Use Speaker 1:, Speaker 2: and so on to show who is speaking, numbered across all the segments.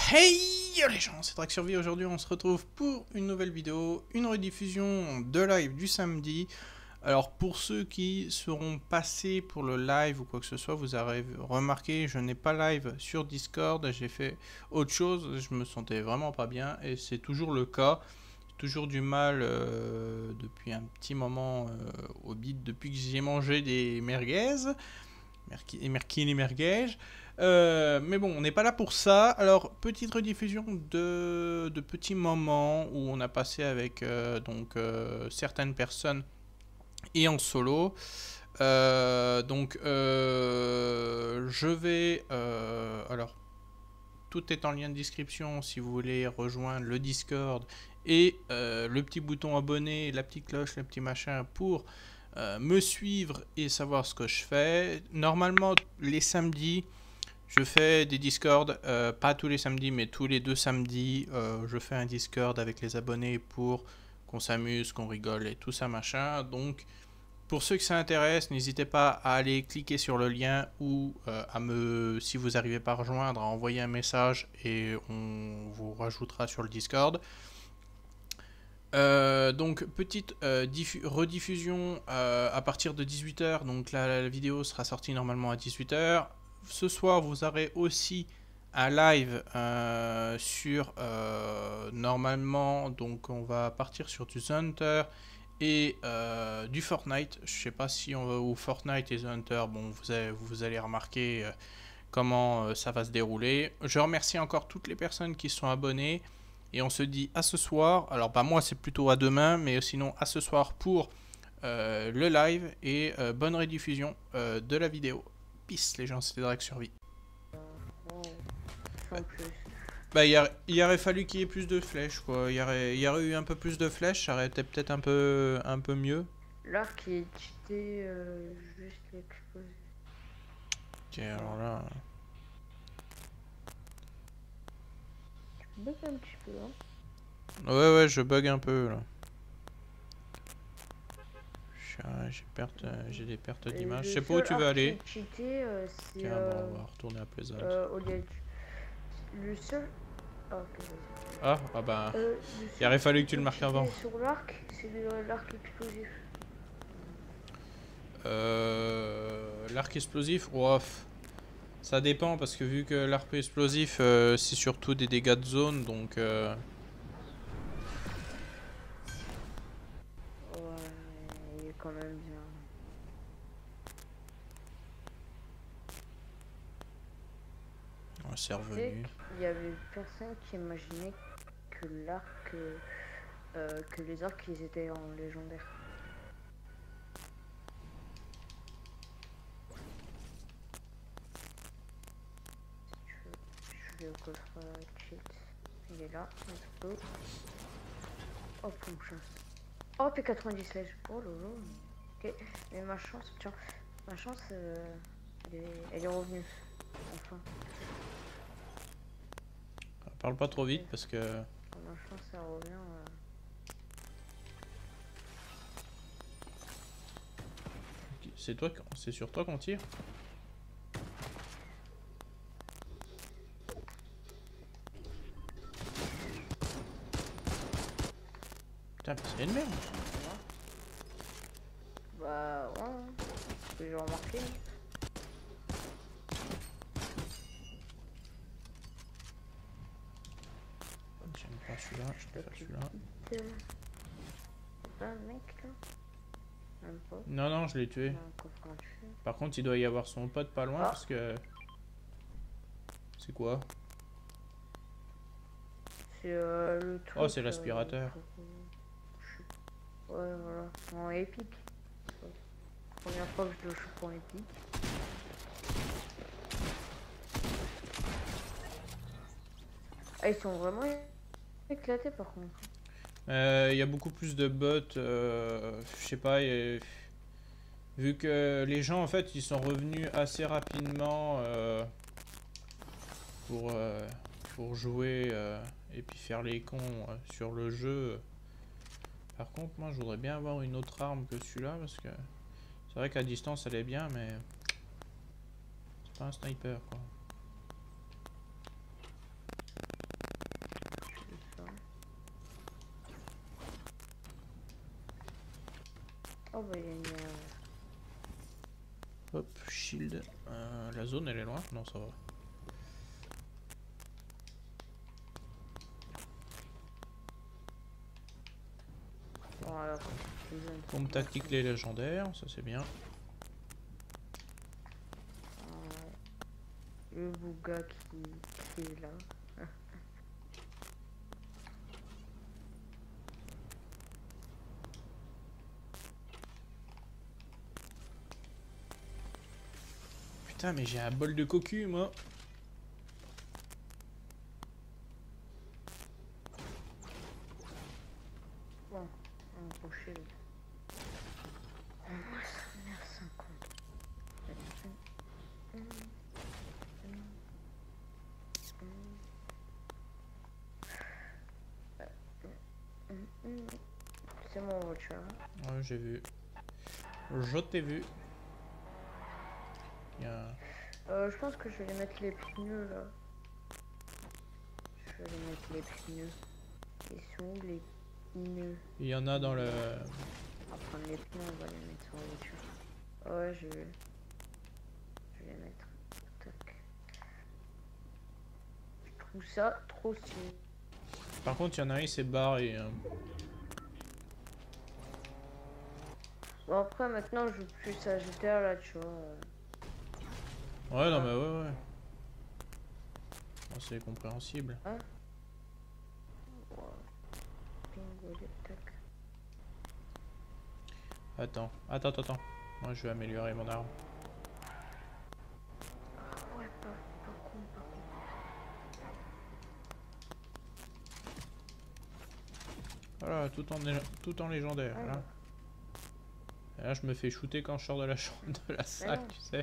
Speaker 1: Hey les gens, c'est Drac Survie. Aujourd'hui on se retrouve pour une nouvelle vidéo, une rediffusion de live du samedi. Alors pour ceux qui seront passés pour le live ou quoi que ce soit, vous avez remarqué, je n'ai pas live sur Discord, j'ai fait autre chose, je me sentais vraiment pas bien et c'est toujours le cas. Toujours du mal depuis un petit moment au bide, depuis que j'ai mangé des merguez. Les merguez. Mais bon, on n'est pas là pour ça. Alors, petite rediffusion de petits moments où on a passé avec certaines personnes et en solo. Je vais... alors, tout est en lien de description si vous voulez rejoindre le Discord et le petit bouton abonné, la petite cloche, le petit machin pour me suivre et savoir ce que je fais. Normalement, les samedis, je fais des Discord, pas tous les samedis, mais tous les 2 samedis, je fais un Discord avec les abonnés pour qu'on s'amuse, qu'on rigole et tout ça machin. Donc, pour ceux que ça intéresse, n'hésitez pas à aller cliquer sur le lien ou si vous n'arrivez pas à rejoindre, à envoyer un message et on vous rajoutera sur le Discord. Donc petite rediffusion à partir de 18 h, donc la vidéo sera sortie normalement à 18 h. Ce soir vous aurez aussi un live sur normalement, donc on va partir sur du The Hunter et du Fortnite. Je sais pas si on va ou Fortnite et The Hunter, bon vous allez remarquer comment ça va se dérouler. Je remercie encore toutes les personnes qui sont abonnées. Et on se dit à ce soir, alors bah moi c'est plutôt à demain, mais sinon à ce soir pour le live et bonne rediffusion de la vidéo. Peace les gens, c'était Drac Survie. Bah il aurait fallu qu'il y ait plus de flèches quoi, il y aurait eu un peu plus de flèches, ça aurait été peut-être un peu mieux.
Speaker 2: L'arc est cheaté, juste l'exploser.
Speaker 1: Ok alors là...
Speaker 2: Tu bug un petit peu hein.
Speaker 1: Ouais je bug un peu là. J'ai des pertes d'image. Je sais pas où tu veux aller.
Speaker 2: Cheaté, c'est
Speaker 1: tiens, bon, on va retourner à Plaisance.
Speaker 2: Le seul.
Speaker 1: Ah bah. Il aurait fallu que tu le marques avant.
Speaker 2: Sur l'arc, c'est l'arc explosif.
Speaker 1: L'arc explosif, ouf. Ça dépend parce que vu que l'arc explosif c'est surtout des dégâts de zone donc.
Speaker 2: Ouais, il est quand même bien.
Speaker 1: Ouais, c'est revenu.
Speaker 2: Il y avait personne qui imaginait que l'arc, que les arcs ils étaient en légendaire. Je vais au coffre cheat. Il est là, let's go. Oh pour chance. Oh P90 oh lolo. Ok, mais ma chance, tiens, ma chance, elle est revenue. Enfin.
Speaker 1: Parle pas trop vite parce que.
Speaker 2: Ma chance, ça revient.
Speaker 1: C'est sur toi qu'on tire. Putain, mais c'est une merde.
Speaker 2: Bah ouais, j'ai remarqué.
Speaker 1: J'aime pas celui-là, je préfère celui-là.
Speaker 2: Pas un mec là? Même pas.
Speaker 1: Non, je l'ai tué. Par contre, il doit y avoir son pote pas loin parce que. C'est quoi?
Speaker 2: C'est le truc.
Speaker 1: Oh, c'est l'aspirateur.
Speaker 2: Ouais, voilà. En épique. Première fois que je le chope en épique. Ah, ils sont vraiment éclatés par contre.
Speaker 1: Il y a beaucoup plus de bots. Je sais pas. Vu que les gens en fait ils sont revenus assez rapidement pour jouer et puis faire les cons sur le jeu. Par contre, moi je voudrais bien avoir une autre arme que celui-là parce que c'est vrai qu'à distance elle est bien, mais c'est pas un sniper quoi.
Speaker 2: Oh bah il y a une...
Speaker 1: Hop, shield. La zone elle est loin? Non, ça va.
Speaker 2: Bon, alors, c'est une zone.
Speaker 1: Bombe tactique les légendaires, ça c'est bien.
Speaker 2: Le Bouga qui est là.
Speaker 1: Putain, mais j'ai un bol de cocu moi.
Speaker 2: Bon, on va coucher. Moi, ça mère 50. C'est mon voiture.
Speaker 1: Ouais, j'ai vu. Je t'ai vu. Il y a...
Speaker 2: Je pense que je vais mettre les pneus là. Je vais mettre les pneus. Ils sont où les pneus?
Speaker 1: Il y en a dans le...
Speaker 2: On va prendre les pneus, on va les mettre sur la voiture. Ouais, je vais les mettre. Tac. Je trouve ça trop stylé.
Speaker 1: Par contre, il y en a un, il s'est barré. Hein.
Speaker 2: Bon, après, maintenant, je joue plus à GTA là, tu vois.
Speaker 1: Ouais, non, mais ouais. Bon, c'est compréhensible.
Speaker 2: Hein? Wow. Bingo, tac.
Speaker 1: Attends. Moi, je vais améliorer mon arme.
Speaker 2: Ouais, pas con, pas con.
Speaker 1: Voilà, tout en légendaire.
Speaker 2: Ah,
Speaker 1: Là. Et là, je me fais shooter quand je sors de la chambre de la salle,
Speaker 2: non.
Speaker 1: tu sais.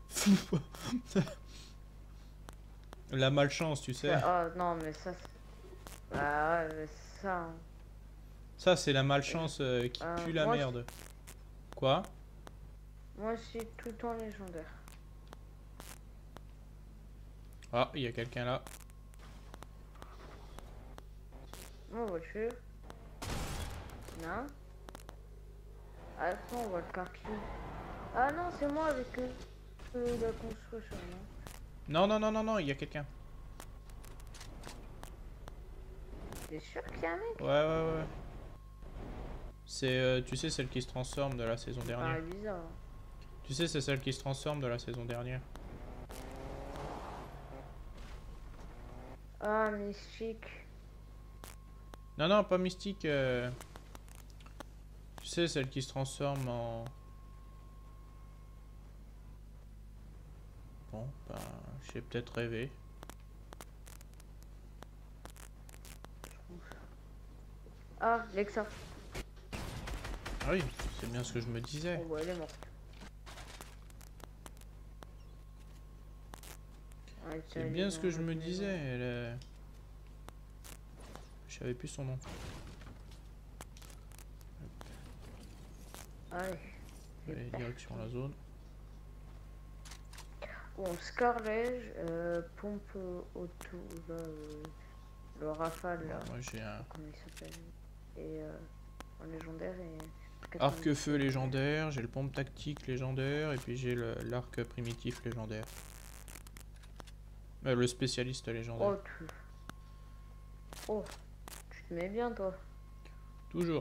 Speaker 1: La malchance, tu sais.
Speaker 2: Oh non, mais ça, c'est... Bah ouais, mais ça... hein.
Speaker 1: Ça, c'est la malchance qui pue la
Speaker 2: moi,
Speaker 1: merde. Quoi?
Speaker 2: Moi, c'est tout en légendaire.
Speaker 1: Ah, il y a quelqu'un là.
Speaker 2: Mon voiture. Non. Attends, on va le carquer. Ah non, c'est moi avec la construction, non?
Speaker 1: Non, il y a quelqu'un.
Speaker 2: T'es sûr qu'il y a un mec?
Speaker 1: Ouais. C'est, tu sais, celle qui se transforme de la saison
Speaker 2: Ah,
Speaker 1: dernière.
Speaker 2: bizarre.
Speaker 1: Tu sais, c'est celle qui se transforme de la saison dernière.
Speaker 2: Ah, mystique.
Speaker 1: Non, pas mystique. Tu sais, celle qui se transforme en... Bon, bah, j'ai peut-être rêvé.
Speaker 2: Ah, Lexa.
Speaker 1: Ah oui, c'est bien ce que je me disais.
Speaker 2: Oh, ouais, elle est morte. Ouais, tiens,
Speaker 1: C'est
Speaker 2: elle
Speaker 1: bien
Speaker 2: est
Speaker 1: ce que
Speaker 2: dans
Speaker 1: je
Speaker 2: la
Speaker 1: me
Speaker 2: maison.
Speaker 1: disais. Je savais plus son nom.
Speaker 2: Allez.
Speaker 1: Allez, direction la zone.
Speaker 2: Bon, Scarlett, pompe auto, là, le rafale, là.
Speaker 1: Moi, j'ai un
Speaker 2: Comment il s'appelle? Et en légendaire et...
Speaker 1: arc-feu légendaire, j'ai le pompe tactique légendaire, et puis j'ai l'arc primitif légendaire. Le spécialiste légendaire.
Speaker 2: Oh, tu te mets bien, toi.
Speaker 1: Toujours.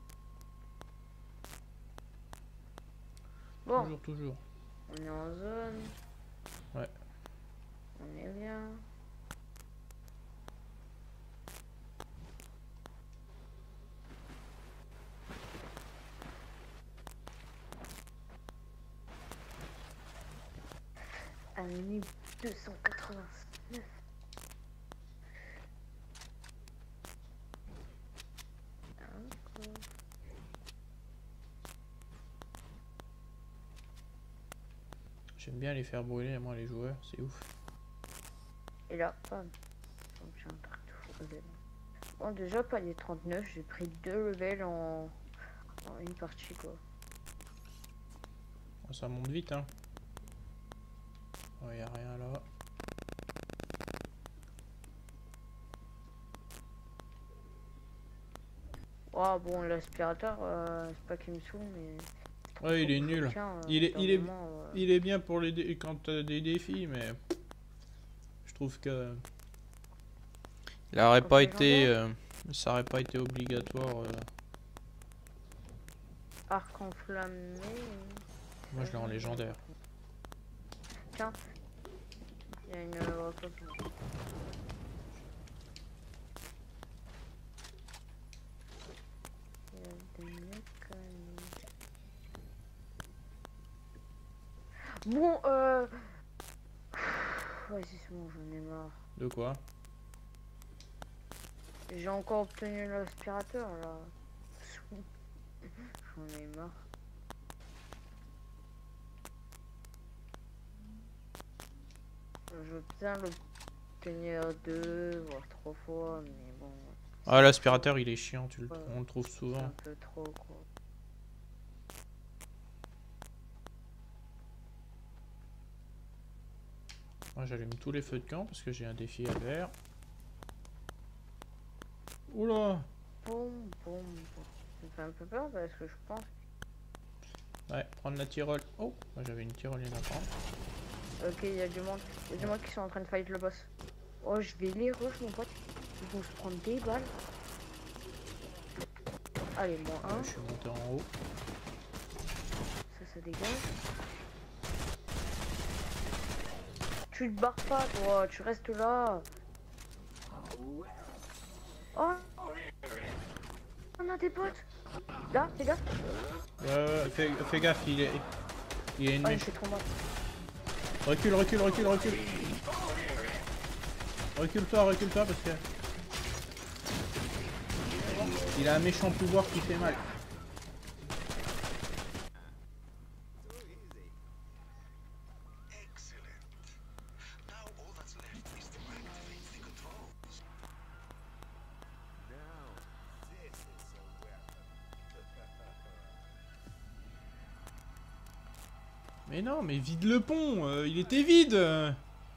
Speaker 2: Bon,
Speaker 1: Toujours.
Speaker 2: on est en zone.
Speaker 1: Ouais.
Speaker 2: On est bien. À 1289.
Speaker 1: J'aime bien les faire brûler, moi, les joueurs, c'est ouf.
Speaker 2: Et là, bam. Donc j'ai un partout level. Bon, déjà, palier 39, j'ai pris 2 levels en une partie, quoi.
Speaker 1: Ça monte vite, hein. Y a rien là.
Speaker 2: Oh bon, l'aspirateur, c'est pas qu'il me saoule, mais...
Speaker 1: Ouais, il est nul. Il
Speaker 2: Il
Speaker 1: est bien pour quand t'as des défis, mais je trouve que il aurait
Speaker 2: Quand
Speaker 1: pas
Speaker 2: c'est
Speaker 1: été,
Speaker 2: légendaire.
Speaker 1: ça aurait pas été obligatoire.
Speaker 2: Arc enflammé...
Speaker 1: Moi, je l'ai en légendaire.
Speaker 2: Tiens, il y a une... Il y a des mécaniques. Bon, vas-y, c'est bon, j'en ai marre.
Speaker 1: De quoi?
Speaker 2: J'ai encore obtenu l'aspirateur, là. J'en ai marre. Je veux bien l'obtenir 2 voire 3 fois, mais bon.
Speaker 1: Ah, l'aspirateur, il est chiant,
Speaker 2: Ouais.
Speaker 1: on le trouve
Speaker 2: C'est
Speaker 1: souvent.
Speaker 2: un peu trop, quoi.
Speaker 1: Moi, j'allume tous les feux de camp parce que j'ai un défi à faire. Oula!
Speaker 2: Boum, boum, boum. Ça me fait un peu peur parce que je pense.
Speaker 1: Ouais, prendre la tyrol. Oh, moi j'avais une tyrolienne à prendre.
Speaker 2: Ok, il y a du monde. Il y a du monde qui sont en train de fight le boss. Oh, je vais les rush, mon pote. Ils vont se prendre des balles. Allez, moins 1.
Speaker 1: Je suis monté en haut.
Speaker 2: Ça dégage. Tu te barres pas, toi. Tu restes là. Oh, on a des potes. Là, fais gaffe.
Speaker 1: Fais gaffe, il y a une
Speaker 2: Oh, il
Speaker 1: mèche.
Speaker 2: fait trop mal.
Speaker 1: Recule. Recule-toi parce que il a un méchant pouvoir qui fait mal. Mais non, mais vide le pont, il était vide.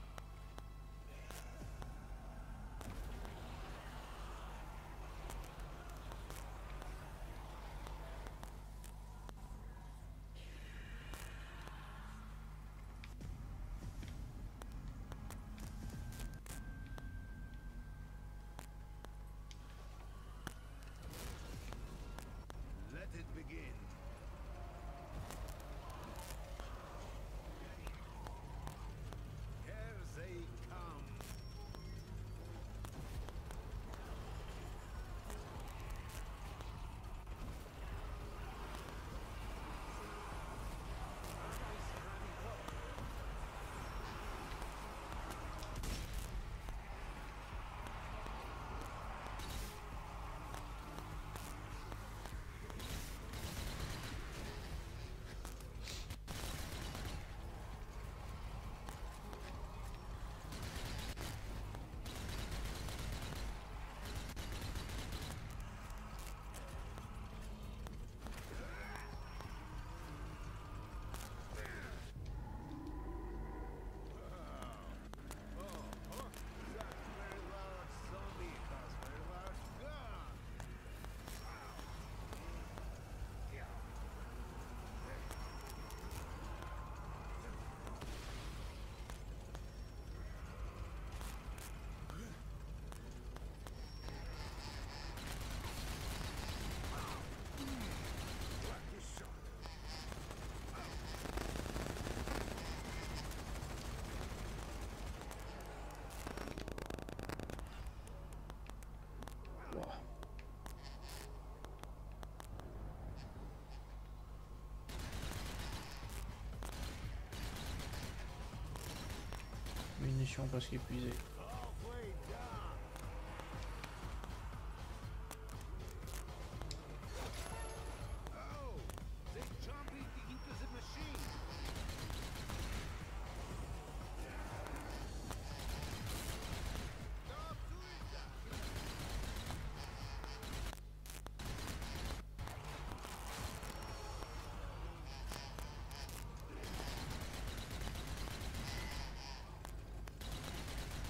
Speaker 1: Munitions presque épuisées.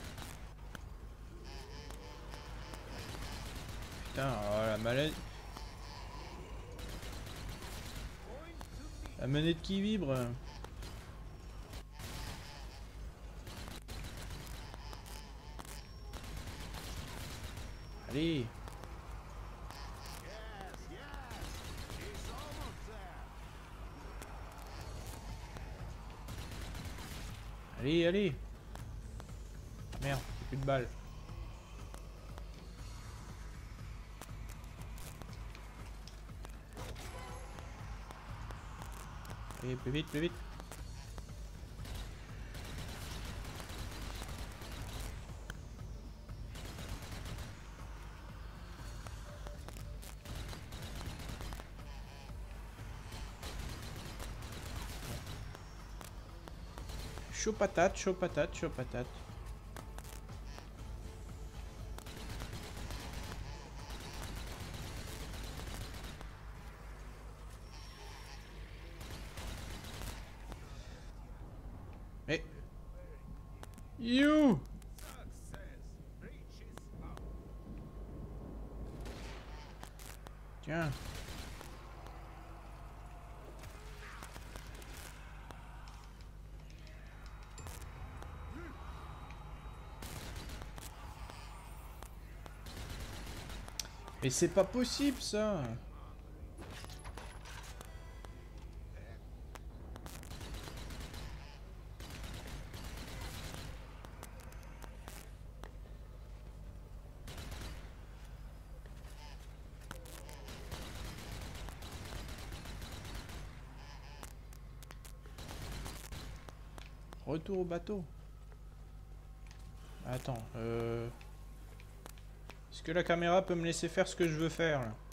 Speaker 1: Putain, oh, la maladie. La manette qui vibre. Allez. Allez, allez. Merde, j'ai plus de balles. Allez, plus vite, plus vite. Chaud patate, chaud patate, chaud patate. Eh. You. Tiens. Mais c'est pas possible ça. Retour au bateau. Attends, est-ce que la caméra peut me laisser faire ce que je veux faire là?